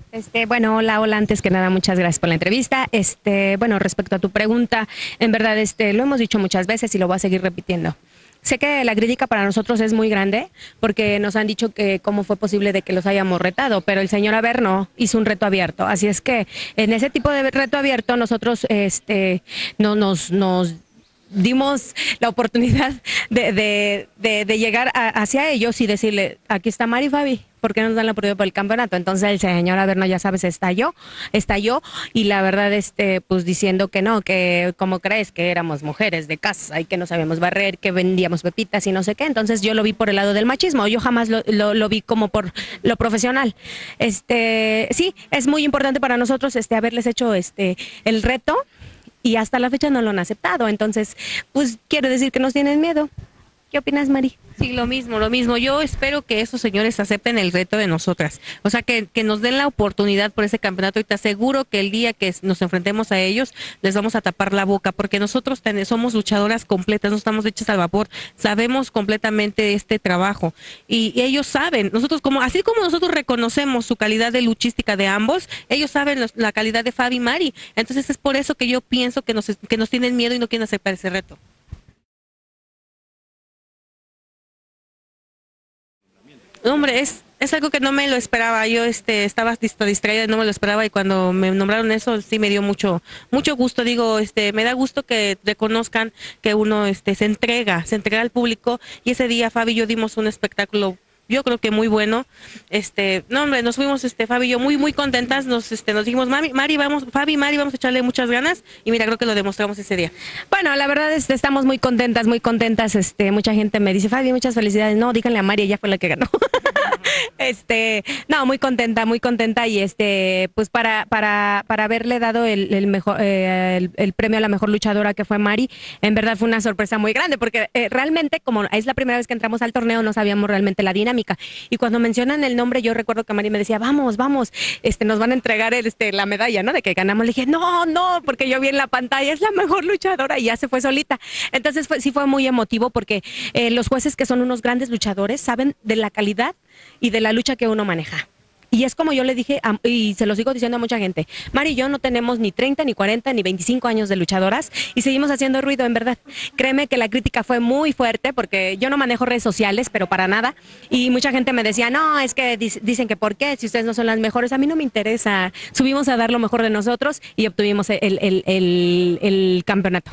Bueno, hola, hola, antes que nada, muchas gracias por la entrevista. Bueno, respecto a tu pregunta, en verdad, lo hemos dicho muchas veces y lo voy a seguir repitiendo. Sé que la crítica para nosotros es muy grande porque nos han dicho que cómo fue posible de que los hayamos retado, pero el señor Averno hizo un reto abierto. Así es que en ese tipo de reto abierto nosotros no nos dimos la oportunidad de llegar hacia ellos y decirle, aquí está Mari Fabi, ¿por qué nos dan la oportunidad por el campeonato? Entonces el señor Averno, ya sabes, estalló, y la verdad, pues diciendo que no, que cómo crees que éramos mujeres de casa y que no sabíamos barrer, que vendíamos pepitas y no sé qué. Entonces yo lo vi por el lado del machismo, yo jamás lo vi como por lo profesional. Sí, es muy importante para nosotros haberles hecho el reto y hasta la fecha no lo han aceptado. Entonces, pues quiero decir que nos tienen miedo. ¿Qué opinas, Mari? Sí, lo mismo, lo mismo. Yo espero que esos señores acepten el reto de nosotras. O sea, que nos den la oportunidad por ese campeonato y te aseguro que el día que nos enfrentemos a ellos, les vamos a tapar la boca, porque nosotros somos luchadoras completas, no estamos hechas al vapor, sabemos completamente este trabajo. Y ellos saben, así como nosotros reconocemos su calidad de luchística de ambos, ellos saben la calidad de Fabi y Mari. Entonces es por eso que yo pienso que nos tienen miedo y no quieren aceptar ese reto. Hombre, es algo que no me lo esperaba. Yo estaba distraída, no me lo esperaba, y cuando me nombraron eso sí me dio mucho gusto. Digo, me da gusto que reconozcan que uno se entrega al público, y ese día Fabi y yo dimos un espectáculo, yo creo que muy bueno. No, hombre, nos fuimos, Fabi y yo muy contentas, nos dijimos, Fabi, Mari, vamos a echarle muchas ganas, y mira, creo que lo demostramos ese día. Bueno, la verdad estamos muy contentas, muy contentas. Mucha gente me dice, Fabi, muchas felicidades. No, díganle a Mari, ella fue la que ganó. No, muy contenta, y pues para haberle dado el mejor el premio a la mejor luchadora, que fue Mari, en verdad fue una sorpresa muy grande, porque realmente, como es la primera vez que entramos al torneo, no sabíamos realmente la dinámica. Y cuando mencionan el nombre, yo recuerdo que Mari me decía, vamos, nos van a entregar la medalla, ¿no? De que ganamos. Le dije, no, porque yo vi en la pantalla, es la mejor luchadora, y ya se fue solita. Entonces sí fue muy emotivo, porque los jueces, que son unos grandes luchadores, saben de la calidad y de la lucha que uno maneja. Y es como yo le dije, y se lo sigo diciendo a mucha gente, Mari y yo no tenemos ni 30, ni 40, ni 25 años de luchadoras, y seguimos haciendo ruido, en verdad. Créeme que la crítica fue muy fuerte, porque yo no manejo redes sociales, pero para nada, y mucha gente me decía, no, es que dicen que por qué, si ustedes no son las mejores. A mí no me interesa, subimos a dar lo mejor de nosotros y obtuvimos el campeonato.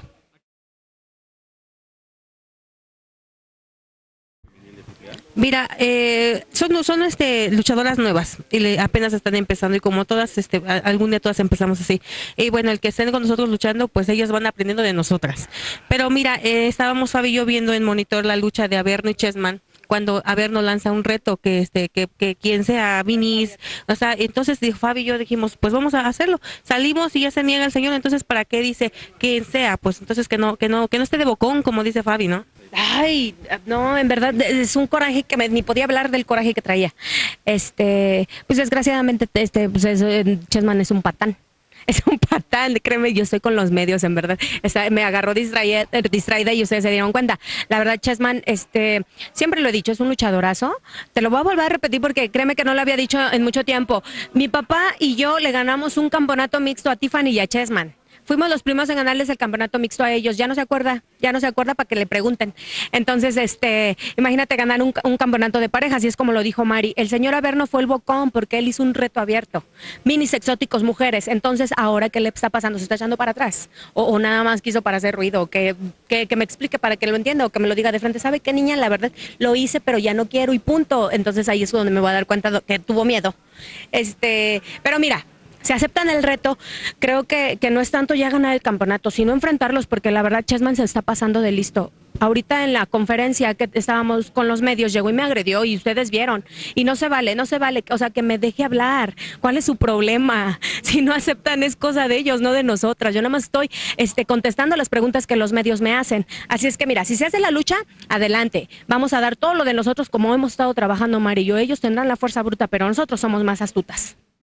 Mira, son luchadoras nuevas y apenas están empezando, y como todas, algún día todas empezamos así. Y bueno, el que estén con nosotros luchando, pues ellas van aprendiendo de nosotras. Pero mira, estábamos Fabi y yo viendo en monitor la lucha de Averno y Chessman, cuando Averno lanza un reto que quien sea Vinis, o sea, entonces dijo Fabi y yo, dijimos, pues vamos a hacerlo. Salimos y ya se niega el señor, entonces ¿para qué dice quien sea? Pues entonces que no esté de bocón, como dice Fabi, ¿no? Ay, no, en verdad es un coraje que ni podía hablar del coraje que traía. Pues desgraciadamente, Chessman es un patán. Es un patán, créeme, yo estoy con los medios, en verdad. Me agarró distraída, y ustedes se dieron cuenta. La verdad, Chessman, siempre lo he dicho, es un luchadorazo. Te lo voy a volver a repetir, porque créeme que no lo había dicho en mucho tiempo. Mi papá y yo le ganamos un campeonato mixto a Tiffany y a Chessman. Fuimos los primeros en ganarles el campeonato mixto a ellos. Ya no se acuerda para que le pregunten. Entonces, imagínate ganar un campeonato de parejas, y es como lo dijo Mari. El señor Averno fue el bocón, porque él hizo un reto abierto. Minis exóticos, mujeres. Entonces, ¿ahora qué le está pasando? ¿Se está echando para atrás? ¿O nada más quiso para hacer ruido? Que me explique para que lo entienda, o que me lo diga de frente. ¿Sabe qué, niña? La verdad, lo hice, pero ya no quiero, y punto. Entonces ahí es donde me voy a dar cuenta que tuvo miedo. Pero mira, si aceptan el reto, creo que no es tanto ya ganar el campeonato, sino enfrentarlos, porque la verdad Chessman se está pasando de listo. Ahorita en la conferencia que estábamos con los medios, llegó y me agredió, y ustedes vieron. Y no se vale, o sea, que me deje hablar. ¿Cuál es su problema? Si no aceptan, es cosa de ellos, no de nosotras. Yo nada más estoy contestando las preguntas que los medios me hacen. Así es que mira, si se hace la lucha, adelante. Vamos a dar todo lo de nosotros, como hemos estado trabajando Mari y yo. Ellos tendrán la fuerza bruta, pero nosotros somos más astutas.